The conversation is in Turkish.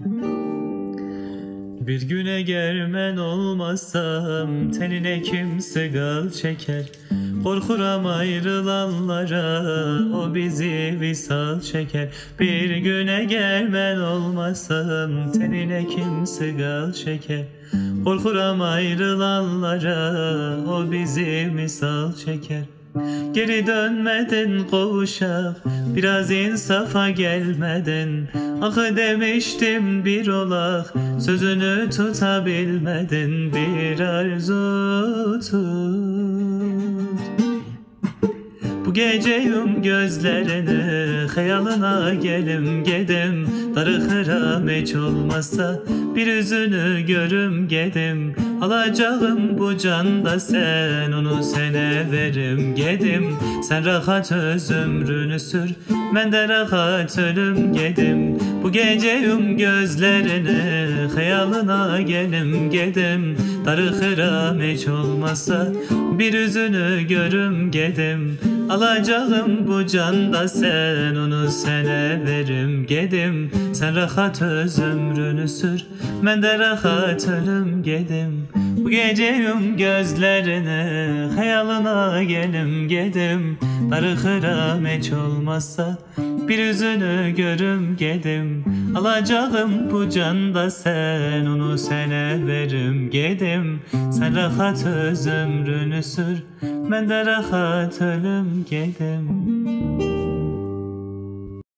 Bir güne germen olmasam tenine kimse gal çeker. Korkuram ayrılanlara, o bizi visal çeker. Bir güne germen olmasam tenine kimse gal çeker. Korkuram ayrılanlara, o bizi misal çeker. Geri dönmedin kovuşak, biraz insafa gelmedin. Ah demiştim bir olak, sözünü tutabilmedin. Bir arzu tut, bu gece yum gözlerini, hayalına gelim gedim. Darıkıram hiç olmazsa bir yüzünü görüm gedim. Alacağım bu canda sen, onu sene verim gedim. Sen rahat öz ömrünü sür, ben de rahat ölüm gedim. Bu gece yum gözlerini, hayalına gelim gedim. Darıkıram hiç olmazsa bir yüzünü görüm gedim. Alacağım bu canda sen, onu sene verim gedim. Sen rahat öz ömrünü sür, ben de rahat ölüm gedim. Bu gece yum gözlerini, hayalına gelim gedim. Darıkıram hiç olmazsa bir yüzünü görüm gedim. Alacağım bu canda sen, onu sene verim gedim. Sen rahat öz ömrünü sür, ben de rahat ölüm gedim.